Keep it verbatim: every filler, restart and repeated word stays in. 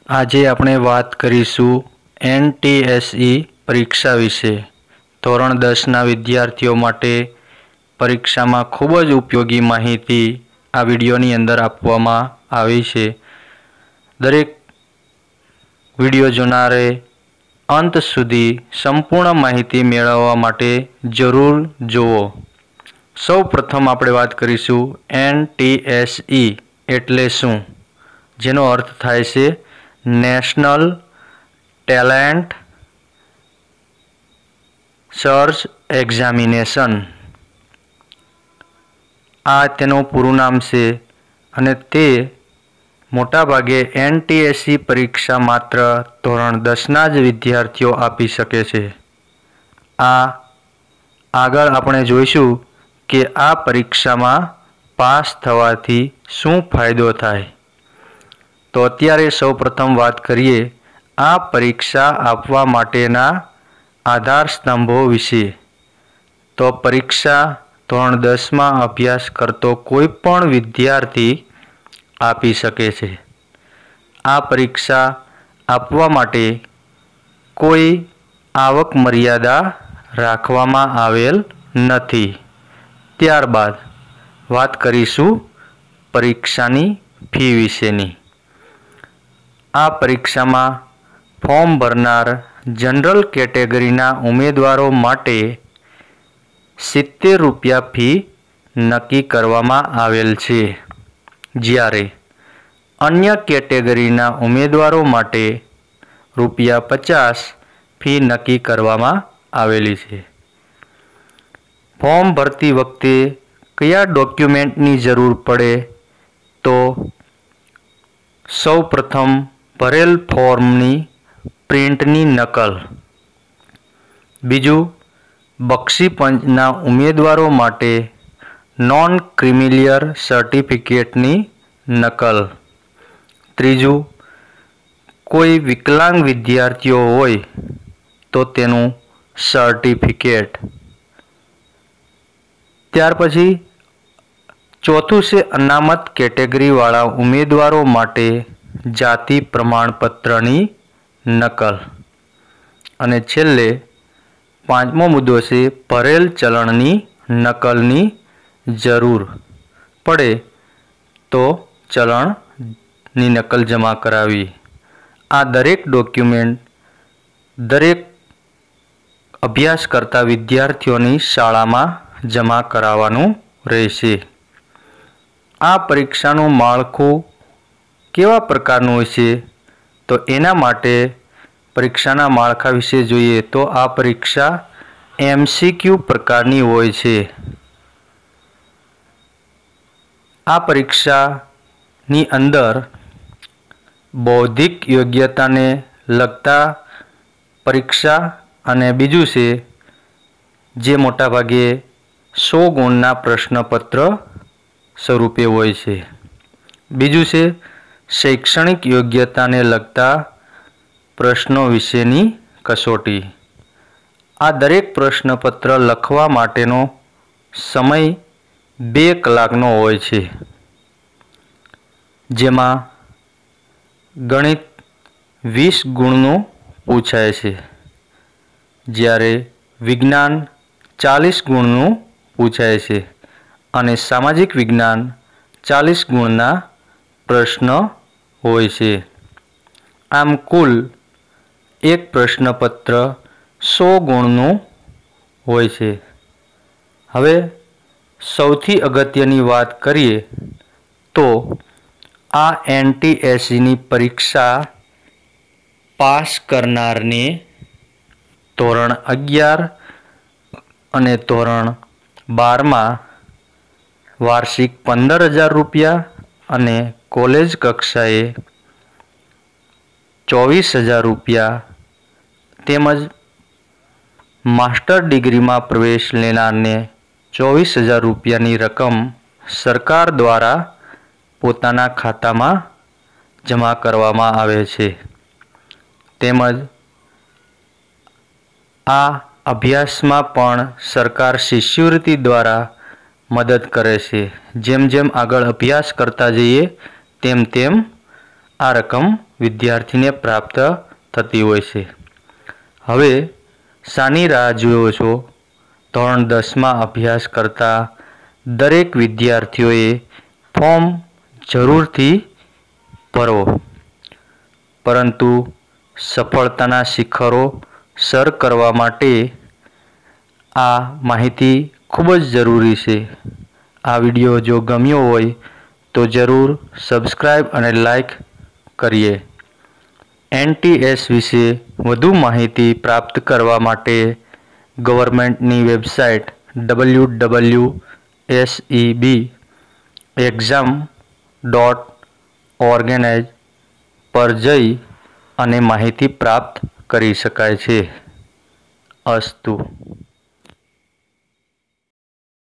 આજે આપણે વાત કરીશું એન ટી એસ ઈ પરીક્ષા વિશે। ધોરણ દસના વિદ્યાર્થીઓ માટે પરીક્ષામાં ખૂબ જ ઉપયોગી માહિતી આ વિડીયોની અંદર આપવામાં આવી છે। દરેક વિડીયો જોનારે અંત સુધી સંપૂર્ણ માહિતી મેળવવા માટે જરૂર જુઓ। સૌ પ્રથમ આપણે વાત કરીશું એન ટી એસ ઈ એટલે શું, જેનો અર્થ થાય છે નેશનલ ટેલેન્ટ સર્ચ એક્ઝામિનેશન। આ તેનું પૂરું નામ છે અને તે મોટાભાગે એન ટી એસ ઈ પરીક્ષા માત્ર ધોરણ દસના જ વિદ્યાર્થીઓ આપી શકે છે। આ આગળ આપણે જોઈશું કે આ પરીક્ષામાં પાસ થવાથી શું ફાયદો થાય। તો અત્યારે સૌ પ્રથમ વાત કરીએ આ પરીક્ષા આપવા માટેના આધાર સ્તંભો વિશે। તો પરીક્ષા ધોરણ દસમાં અભ્યાસ કરતો કોઈ પણ વિદ્યાર્થી આપી શકે છે। આ પરીક્ષા આપવા માટે કોઈ આવક મર્યાદા રાખવામાં આવેલ નથી। ત્યારબાદ વાત કરીશું પરીક્ષાની ફી વિશેની। આ પરીક્ષામાં ફોર્મ ભરનાર જનરલ કેટેગરીના ઉમેદવારો માટે સિત્તેર રૂપિયા ફી નક્કી કરવામાં આવેલ છે, જ્યારે અન્ય કેટેગરીના ઉમેદવારો માટે રૂપિયા પચાસ ફી નક્કી કરવામાં આવેલી છે। ફોર્મ ભરતી વખતે કયા ડોક્યુમેન્ટની જરૂર પડે? તો સૌ પ્રથમ ભરેલ ફોર્મની પ્રિન્ટની નકલ, બીજું બક્ષી પંચના ઉમેદવારો માટે નોન ક્રિમિલિયર સર્ટિફિકેટની નકલ, ત્રીજું કોઈ વિકલાંગ વિદ્યાર્થીઓ હોય તો તેનું સર્ટિફિકેટ, ત્યાર પછી ચોથું છે અનામત કેટેગરીવાળા ઉમેદવારો માટે જાતિ પ્રમાણપત્રની નકલ, અને છેલ્લે પાંચમો મુદ્દો છે ભરેલ ચલણની નકલની જરૂર પડે તો ચલણની નકલ જમા કરાવી। આ દરેક ડોક્યુમેન્ટ દરેક અભ્યાસ કરતા વિદ્યાર્થીઓની શાળામાં જમા કરાવવાનું રહેશે। આ પરીક્ષાનું માળખું કેવા પ્રકારનું હોય છે? તો એના માટે પરીક્ષાના માળખા વિશે જોઈએ તો આ પરીક્ષા એમ સી ક્યુ પ્રકારની હોય છે। આ પરીક્ષાની અંદર બૌદ્ધિક યોગ્યતાને લગતા પરીક્ષા અને બીજું છે જે મોટાભાગે સો ગુણના પ્રશ્નપત્ર સ્વરૂપે હોય છે। બીજું છે શૈક્ષણિક યોગ્યતાને લગતા પ્રશ્નો વિશેની કસોટી। આ દરેક પ્રશ્નપત્ર લખવા માટેનો સમય બે કલાકનો હોય છે, જેમાં ગણિત વીસ ગુણનું પૂછાય છે, જ્યારે વિજ્ઞાન ચાલીસ ગુણનું પૂછાય છે અને સામાજિક વિજ્ઞાન ચાલીસ ગુણના પ્રશ્ન હોય છે। આમ કુલ એક પ્રશ્નપત્ર સો ગુણનું હોય છે। હવે સૌથી અગત્યની વાત કરીએ તો આ એન ટી એસ ઈની પરીક્ષા પાસ કરનારને ધોરણ અગિયાર અને ધોરણ બારમાં વાર્ષિક પંદર હજાર રૂપિયા અને કોલેજ કક્ષાએ ચોવીસ હજાર રૂપિયા તેમજ માસ્ટર ડિગ્રીમાં પ્રવેશ લેનારને ચોવીસ હજાર રૂપિયાની રકમ સરકાર દ્વારા પોતાના ખાતામાં જમા કરવામાં આવે છે। તેમજ આ અભ્યાસમાં પણ સરકાર શિષ્યવૃત્તિ દ્વારા મદદ કરે છે। જેમ જેમ આગળ અભ્યાસ કરતા જઈએ તેમ તેમ આ રકમ વિદ્યાર્થીને પ્રાપ્ત થતી હોય છે। હવે શાની રાહ જુઓ છો? ધોરણ દસમાં અભ્યાસ કરતા દરેક વિદ્યાર્થીઓએ ફોર્મ જરૂરથી ભરો, પરંતુ સફળતાના શિખરો સર કરવા માટે આ માહિતી ખૂબ જ જરૂરી છે। આ વિડીયો જો ગમ્યો હોય તો જરૂર સબસ્ક્રાઈબ અને લાઈક કરીએ। એન ટી એસ વિશે વધુ માહિતી પ્રાપ્ત કરવા માટે ગવર્મેન્ટની website W W W S E B exam dot organise પર જઈ અને માહિતી પ્રાપ્ત કરી શકાય છે। અસ્તુ।